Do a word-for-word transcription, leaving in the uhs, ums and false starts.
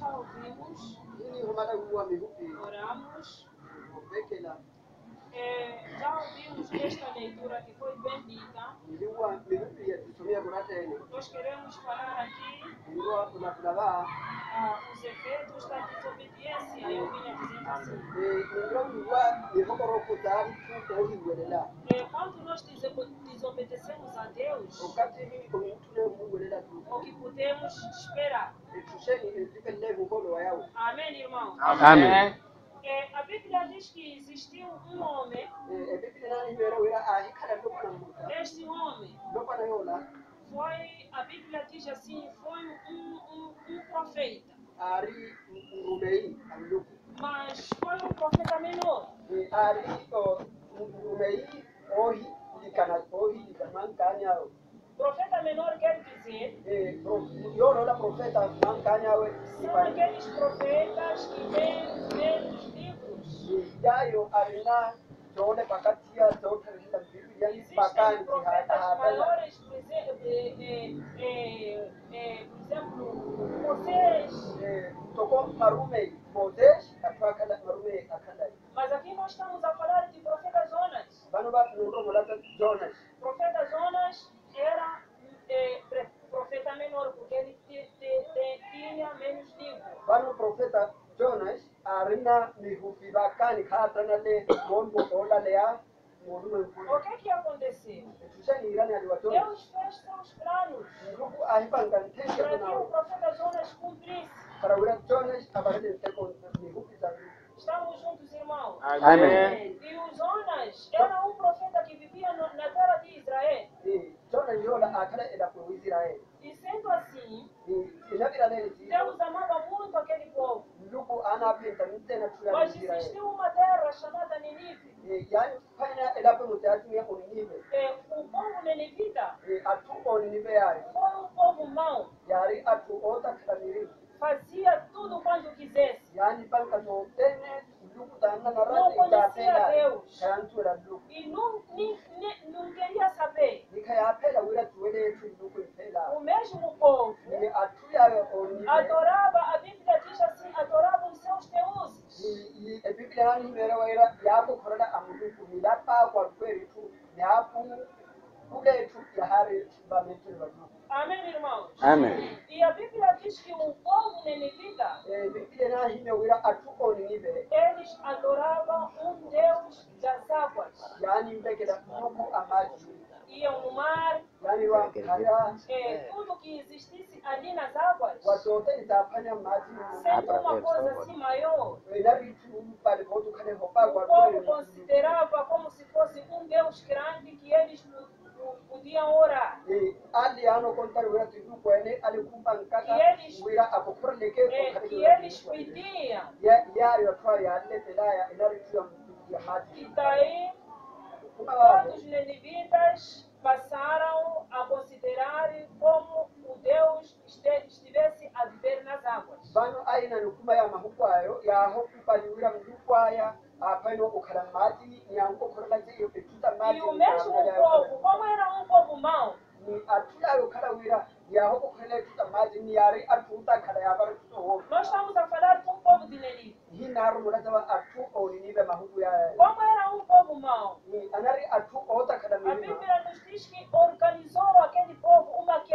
já ouvimos, Ini humada huwa mihupi. oramos. Bekela. É, já ouvimos esta leitura que foi bem dita. Niliwa mihupi ya tusomea kunatene. Nós queremos falar aqui Niliwa kuna kulaba. ah, os efeitos da desobediência. Eu vinha dizendo assim. Eh, niliwa huwa mihokoro kutari tuko hiwelela. É, quando nós deso- desobedecemos a Deus, Wakati hii kumtune huwelela tu. o que podemos esperar? Tusheni ilipele mkono wa yao. Amém, irmão? Amém. É, a Bíblia diz que existiu um homem. Eh, Biblia nani hwera wera ahikala ndo kana muta. Este homem Ndo kana yola. foi, a Bíblia diz assim, foi um, um, um profeta. Ari ngumei amluku. Mas foi um profeta menor. Eh, ari o ngumei ohi likana ohi likaman kanya. Profeta menor quer dizer, Eh, yoro la profeta man kanya we. são aqueles profetas que têm menos livros. Yayo arina jone pakatia zote zita Biblia ni Existem pakani profetas hata. maiores, por exemplo, eh, eh, eh, por exemplo, Moisés. Eh, toko marume Moses atwakala marume akala. Mas aqui nós estamos a falar de profeta Jonas. Bano ba nuro molata Jonas. Profeta Jonas era eh, pre- profeta menor, porque ele te- te- te- tinha menos livros. Bano profeta Jonas arina mihufi bakani khatana le monbo ola lea morume O mkuu. que que aconteceu? Tushani irani aliwatona. Deus fez seus planos Ndugu ahipanga ntenge para que o kuna profeta Jonas cumprisse. para ura Jonas abarele nteko mihufi za. Estamos juntos, irmãos. Amém. E o Jonas era um profeta que vivia no- na terra de Israel. Eh, Jonas yola akala ila kwa Israeli. E sendo assim, Eh, inabira lele ti. Deus amava muito aquele povo. Ndugu anapenda mtena tuya Mas Israeli. existiu uma terra chamada Ninive. Eh, yani fanya elapo mutatu ya oninibe. É, o povo nenevita Eh, atu oninibe yari. foi um povo mau. Yari atu ota kalamiri. Fazia tudo quando quisesse. Yani banka no tene ndugu tanga na Não rati conhecia itapela. Deus. Kayantu la ndugu. E não, nem, nem, não queria saber. Nikayapela wira tuwele yetu ndugu ipela. O mesmo povo Ni atu ya oninibe. adorava, a Bíblia diz assim, adorava os seus deuses. Ni ni Biblia nani mbere wira yako korona amuduku milapa kwa kweli tu. Ni hapo kule tu ya hari bametu wa ndugu. Amém, irmãos? Amém. E a Bíblia diz que o povo nenevita, Eh, Biblia nani hime wira atu oninibe. eles adoravam um Deus das águas. Yani mbekela ndugu amaji. Iam no mar, Yani wa kaya é, tudo que existisse ali nas águas, watote itafanya maji. sendo uma coisa assim maior, Inari tu pale botu kane hopa o kwa povo kweli. considerava como se fosse um Deus grande que eles pu- pu- podiam orar. Eh, ali ano kontari wira tu kwene ali kumpa nkaka Que eles- wira akokurleke É, ko que eles pediam. ya ya yo twa ya le telaya inari tu ya ya maji. E daí Kuma wa todos os nenivitas passaram a considerar como o Deus este- estivesse a viver nas águas. bano aina nukuma ya mahukwayo ya hopu pali wira mdukwaya apaino ukala maji nyango korla je yo betuta maji. E o mesmo povo, como era um povo mau, ni atula yo kala wira ya hopu korla tuta maji ni yari atuta kala ya bar tuto ho. nós estamos a falar de um povo de Nenive. Hii naru mulata atu oninibe mahuku ya Como era um povo mau, ni anari atu ota kala a milima. Bíblia nos diz que organizou aquele povo uma